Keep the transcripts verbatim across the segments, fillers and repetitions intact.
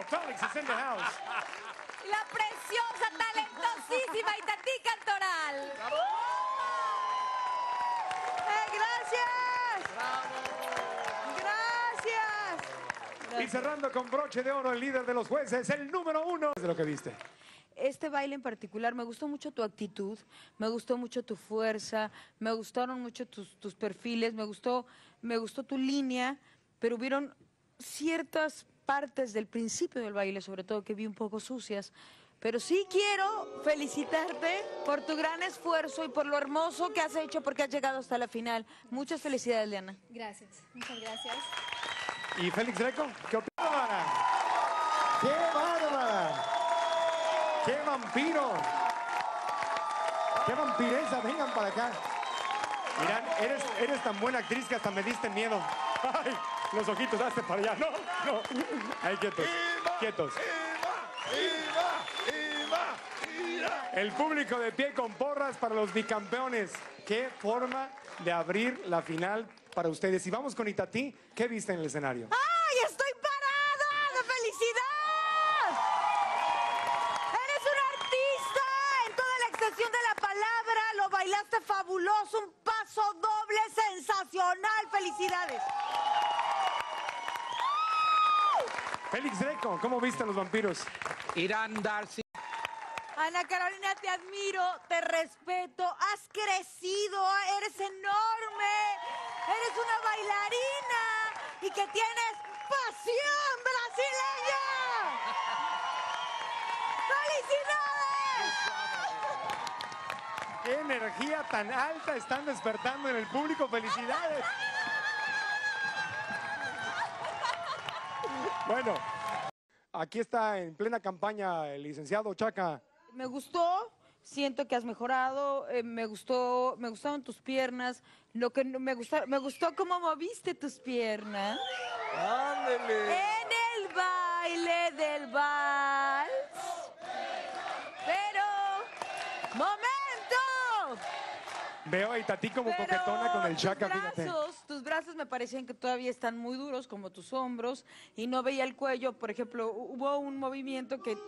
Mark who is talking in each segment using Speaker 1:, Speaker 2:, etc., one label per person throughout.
Speaker 1: Félix is in the house.
Speaker 2: La preciosa, talentosísima Itatí Cantoral.
Speaker 3: ¡Eh, gracias! ¡Gracias!
Speaker 1: Y cerrando con broche de oro, el líder de los jueces, el número uno de lo que viste.
Speaker 3: Este baile en particular, me gustó mucho tu actitud, me gustó mucho tu fuerza, me gustaron mucho tus, tus perfiles, me gustó, me gustó tu línea, pero hubieron ciertas partes del principio del baile, sobre todo, que vi un poco sucias. Pero sí quiero felicitarte por tu gran esfuerzo y por lo hermoso que has hecho porque has llegado hasta la final. Muchas felicidades, Diana.
Speaker 4: Gracias, muchas gracias.
Speaker 1: ¿Y Félix Greco? ¿Qué opina? ¡Bárbara! ¡Qué bárbara! ¡Qué vampiro! ¡Qué vampiresa! Vengan para acá. Mirán, eres, eres tan buena actriz que hasta me diste miedo. ¡Ay! Los ojitos, hazte para allá. No, no. Ahí, quietos. Quietos. El público de pie con porras para los bicampeones. Qué forma de abrir la final para ustedes. Y vamos con Itatí. ¿Qué viste en el escenario?
Speaker 3: ¡Ay, estoy parada de felicidad! ¡Eres un artista en toda la extensión de la palabra! Lo bailaste fabuloso, un paso doble sensacional. ¡Felicidades!
Speaker 1: Félix Greco, ¿cómo viste a los vampiros?
Speaker 5: Irán Darcy.
Speaker 3: Ana Carolina, te admiro, te respeto, has crecido, eres enorme, eres una bailarina y que tienes pasión brasileña. ¡Felicidades!
Speaker 1: ¡Qué energía tan alta están despertando en el público! ¡Felicidades! Bueno, aquí está en plena campaña el licenciado Chaca.
Speaker 3: Me gustó, siento que has mejorado, eh, me gustó, me gustaron tus piernas, lo que no- me gustó, me gustó cómo moviste tus piernas.
Speaker 5: ¡Ándele!
Speaker 3: En el baile del vals. Pero, ¡momento!
Speaker 1: Veo a Itatí como
Speaker 3: Pero
Speaker 1: coquetona con el Chaca,
Speaker 3: tus
Speaker 1: fíjate.
Speaker 3: brazos, tus brazos me parecían que todavía están muy duros, como tus hombros, y no veía el cuello. Por ejemplo, hu- hubo un movimiento que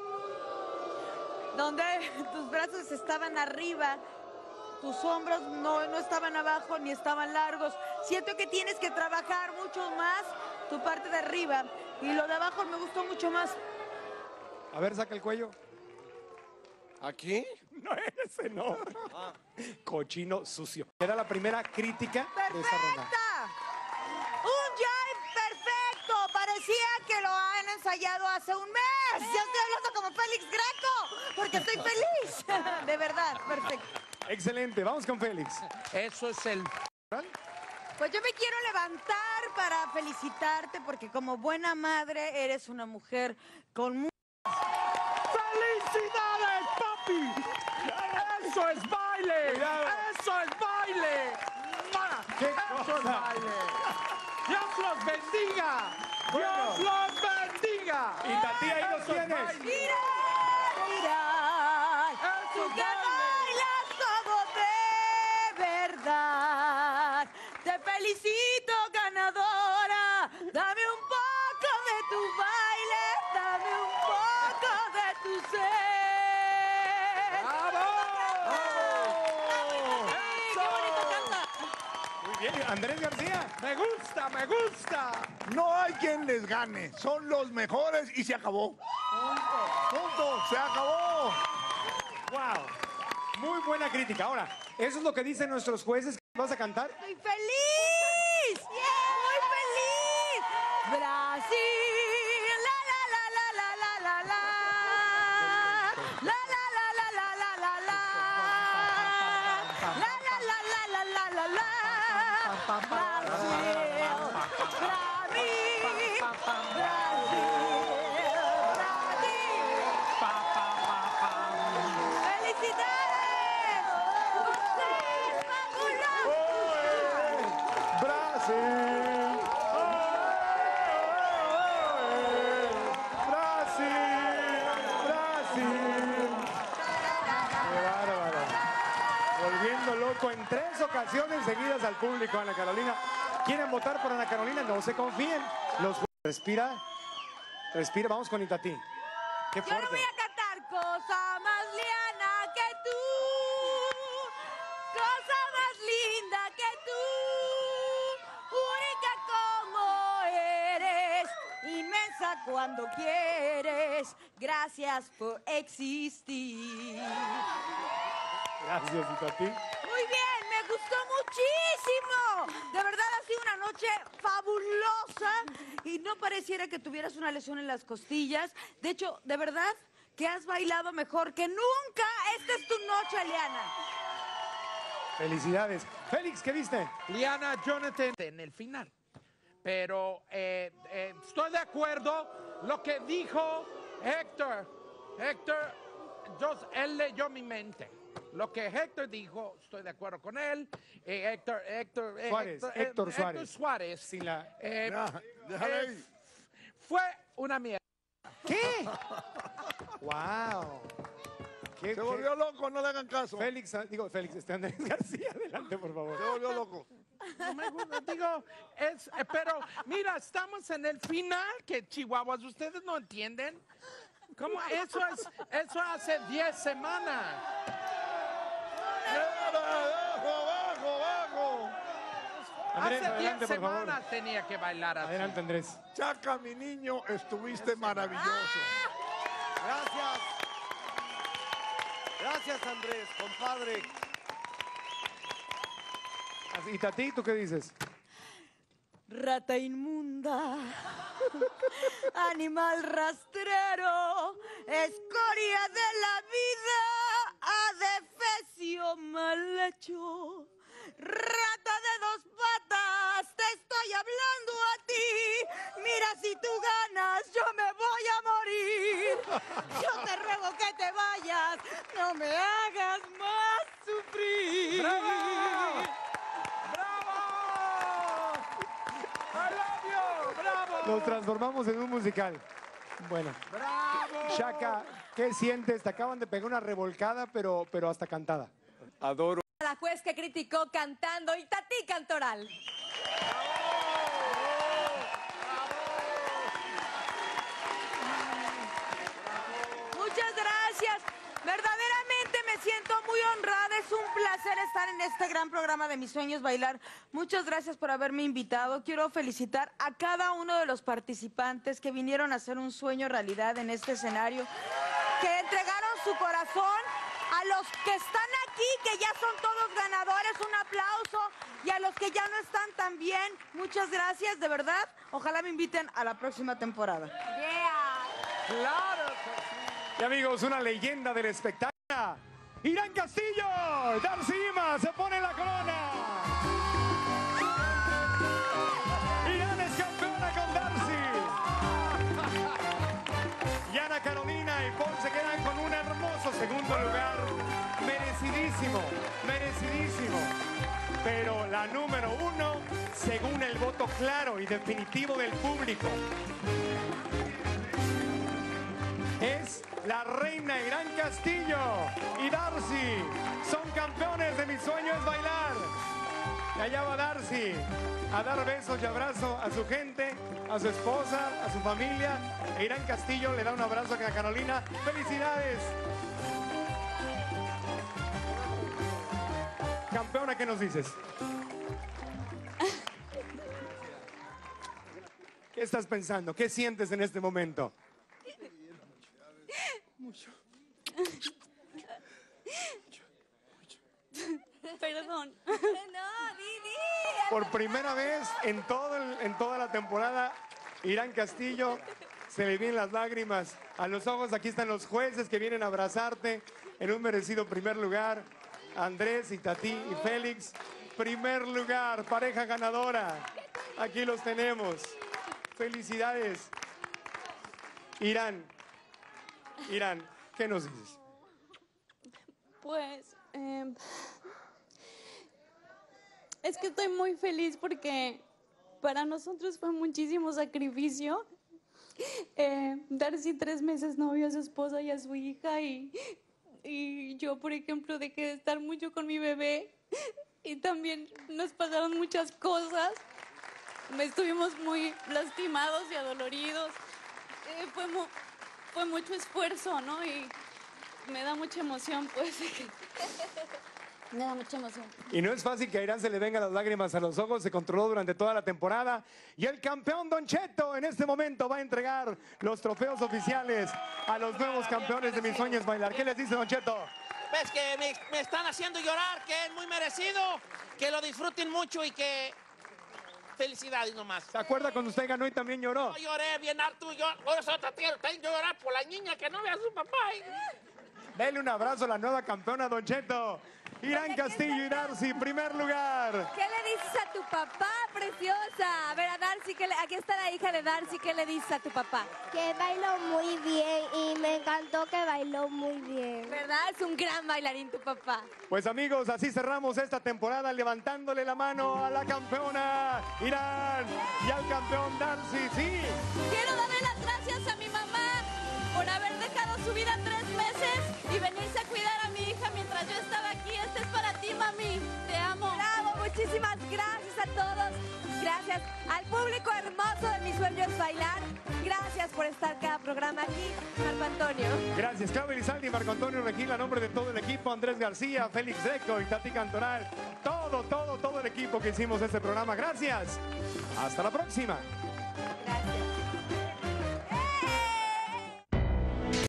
Speaker 3: donde tus brazos estaban arriba, tus hombros no, no estaban abajo ni estaban largos. Siento que tienes que trabajar mucho más tu parte de arriba, y lo de abajo me gustó mucho más.
Speaker 1: A ver, saca el cuello.
Speaker 5: ¿Aquí?
Speaker 1: No, ese no. Cochino sucio. Era la primera crítica de esta ronda.
Speaker 3: ¡Perfecta! ¡Un jive perfecto! Parecía que lo han ensayado hace un mes. Ya estoy hablando como Félix Greco, porque estoy feliz. De verdad, perfecto.
Speaker 1: Excelente, vamos con Félix.
Speaker 5: Eso es el...
Speaker 3: Pues yo me quiero levantar para felicitarte, porque como buena madre eres una mujer con mu-
Speaker 5: ¡Felicidades, papi! ¡Eso es baile!
Speaker 1: Cuidado.
Speaker 5: ¡Eso es baile! ¡Ma!
Speaker 1: ¡Qué
Speaker 5: ¡Eso es
Speaker 1: cosa!
Speaker 5: baile! ¡Dios los bendiga!
Speaker 1: Bueno.
Speaker 5: ¡Dios los bendiga!
Speaker 1: Itatí, ahí lo
Speaker 5: Eso es
Speaker 1: tienes.
Speaker 5: baile.
Speaker 3: ¡Mira! ¡Mira!
Speaker 5: ¡Eso
Speaker 3: ¡Tú
Speaker 5: es
Speaker 3: que
Speaker 5: baile!
Speaker 3: bailas como de verdad! ¡Te felicito, ganadora! ¡Dame un poco de tu baile! ¡Dame un poco de tu ser!
Speaker 5: ¡Bravo!
Speaker 3: ¡Ay, qué bonito canta!
Speaker 1: Muy bien, Andrés García.
Speaker 5: ¡Me gusta, me gusta!
Speaker 6: No hay quien les gane, son los mejores y se acabó. Punto, se acabó.
Speaker 1: Wow. Muy buena crítica. Ahora, eso es lo que dicen nuestros jueces. ¿Vas a cantar?
Speaker 3: ¡Estoy feliz! ¡Muy feliz! ¡Brasil! ¡La, la, la, la, la, la, la, la! ¡La, la, la, la, la, la, la, la! ¡La, la, la, la, la, la, la, la! ¡Brasil! ¡Brasil! ¡Brasil! ¡Felicidades! ¡Ustedes, fabulosos!
Speaker 1: Brasil. Brasil. Brasil. Qué bárbaro. Volviendo loco en tres ocasiones seguidas al público, Ana Carolina. ¿Quieren votar por Ana Carolina? No se confíen. Los jueces. Respira. Respira, vamos con Itatí. Qué
Speaker 2: Yo
Speaker 1: fuerte.
Speaker 2: no voy a cantar cosa más liana que tú, cosa más linda que tú, única como eres, inmensa cuando quieres. Gracias por existir.
Speaker 1: Gracias, Itatí.
Speaker 2: Muy bien, me gustó muchísimo. De verdad ha sido una noche fabulosa
Speaker 3: Y no pareciera que tuvieras una lesión en las costillas. De hecho, de verdad que has bailado mejor que nunca. Esta es tu noche, Liana.
Speaker 1: Felicidades. Félix, ¿qué viste?
Speaker 5: Liana Jonathan en el final. Pero eh, eh, estoy de acuerdo lo que dijo Héctor. Héctor, yo, él leyó mi mente. Lo que Héctor dijo, estoy de acuerdo con él. Eh, Héctor, Héctor, eh,
Speaker 1: Suárez,
Speaker 5: Héctor,
Speaker 1: Héctor
Speaker 5: eh,
Speaker 1: Suárez.
Speaker 5: Héctor Suárez.
Speaker 1: Sin la...
Speaker 5: eh,
Speaker 6: Ya, déjale
Speaker 5: eh,
Speaker 6: ahí.
Speaker 5: fue una mierda.
Speaker 1: ¿Qué? ¡Wow! ¿Qué,
Speaker 6: Se
Speaker 1: qué?
Speaker 6: volvió loco, no le hagan caso.
Speaker 1: Félix, ah, digo, Félix, este Andrés García, adelante, por favor.
Speaker 6: Se volvió loco.
Speaker 5: No me gusta, digo, es, eh, pero mira, estamos en el final, que Chihuahuas, ustedes no entienden. ¿Cómo? Eso es, eso hace diez semanas.
Speaker 6: ¡Abajo, abajo, abajo!
Speaker 1: Andrés,
Speaker 5: Hace
Speaker 1: adelante,
Speaker 5: diez
Speaker 1: por favor.
Speaker 5: semanas tenía que bailar así.
Speaker 1: Adelante, Andrés.
Speaker 6: Chaca, mi niño, estuviste maravilloso.
Speaker 4: Gracias. Gracias, Andrés, compadre.
Speaker 1: Así, Itatí, ¿tú qué dices?
Speaker 3: Rata inmunda, animal rastrero, escoria de la vida, adefesio mal hecho, rata de dos patas, te estoy hablando a ti, mira si tú ganas, yo me voy a morir, yo te ruego que te vayas, no me hagas más sufrir.
Speaker 5: ¡Bravo! ¡Bravo! ¡I love you! ¡Bravo!
Speaker 1: Nos transformamos en un musical. Bueno,
Speaker 5: ¡Bravo!
Speaker 1: Shaka, ¿qué sientes? Te acaban de pegar una revolcada, pero, pero hasta cantada.
Speaker 4: Adoro.
Speaker 2: La juez que criticó cantando Itatí Cantoral.
Speaker 3: Muchas gracias. Verdaderamente me siento muy honrada. Es un placer estar en este gran programa de Mis Sueños Bailar. Muchas gracias por haberme invitado. Quiero felicitar a cada uno de los participantes que vinieron a hacer un sueño realidad en este escenario, que entregaron su corazón. A los que están aquí, que ya son todos ganadores, un aplauso. Y a los que ya no están tan bien, muchas gracias, de verdad. Ojalá me inviten a la próxima temporada.
Speaker 2: Yeah.
Speaker 5: ¡Claro que sí!
Speaker 1: Y amigos, una leyenda del espectáculo. Irán Castillo, Darcy Ima, se pone la corona. Irán es campeona con Darcy. Y Ana Carolina y Paul se quedan con un hermoso segundo lugar. Merecidísimo, merecidísimo. Pero la número uno, según el voto claro y definitivo del público, es la reina Irán Castillo y Darcy. Son campeones de Mis Sueños es Bailar. Y allá va Darcy a dar besos y abrazo a su gente, a su esposa, a su familia. E Irán Castillo le da un abrazo a Carolina. ¡Felicidades! Campeona, ¿qué nos dices? ¿Qué estás pensando? ¿Qué sientes en este momento?
Speaker 7: Perdón.
Speaker 2: No, Didi.
Speaker 1: Por primera vez en, todo el- en toda la temporada, Irán Castillo se le vienen las lágrimas a los ojos. Aquí están los jueces que vienen a abrazarte en un merecido primer lugar. Andrés, Itatí y Félix. Primer lugar, pareja ganadora. Aquí los tenemos. Felicidades. Irán, Irán, ¿qué nos dices?
Speaker 7: Pues eh, es que estoy muy feliz porque para nosotros fue muchísimo sacrificio. Eh, Darcy tres meses novio a su esposa y a su hija y, y yo, por ejemplo, dejé de estar mucho con mi bebé y también nos pasaron muchas cosas. Estuvimos muy lastimados y adoloridos. Eh, fue, mu- fue mucho esfuerzo, ¿no? Y me da mucha emoción, pues. Me da mucha emoción.
Speaker 1: Y no es fácil que a Irán se le vengan las lágrimas a los ojos, se controló durante toda la temporada. Y el campeón Don Cheto en este momento va a entregar los trofeos oficiales a los nuevos campeones de Mis Sueños Bailar. ¿Qué les dice Don Cheto?
Speaker 8: Ves que me, me están haciendo llorar, que es muy merecido, que lo disfruten mucho y que... Felicidades nomás.
Speaker 1: ¿Se acuerda cuando usted ganó y también lloró?
Speaker 8: Yo lloré bien harto, yo, ahora soy otra tía, tengo que llorar por la niña que no ve a su papá.
Speaker 1: Dele un abrazo a la nueva campeona Don Cheto. Irán Castillo y Darcy, primer lugar.
Speaker 2: ¿Qué le dices a tu papá, preciosa? A ver, a Darcy, ¿qué le- aquí está la hija de Darcy, ¿qué le dices a tu papá?
Speaker 9: Que bailó muy bien y me encantó que bailó muy bien.
Speaker 2: ¿Verdad? Es un gran bailarín tu papá.
Speaker 1: Pues amigos, así cerramos esta temporada levantándole la mano a la campeona Irán y al campeón Darcy. Sí.
Speaker 7: Quiero darle las gracias a mi mamá por haber dejado su vida tres meses y venirse a cuidar a mi hija mientras yo estaba aquí. Este es para ti, mami. Te amo.
Speaker 2: Bravo, muchísimas gracias a todos. Gracias al público hermoso de Mis Sueños Bailar. Gracias por estar cada programa aquí, Marco Antonio.
Speaker 1: Gracias, Claudio Elizalde, Marco Antonio Regil, a nombre de todo el equipo, Andrés García, Félix Greco y Tati Cantoral. Todo, todo, todo el equipo que hicimos este programa. Gracias. Hasta la próxima.
Speaker 2: Gracias.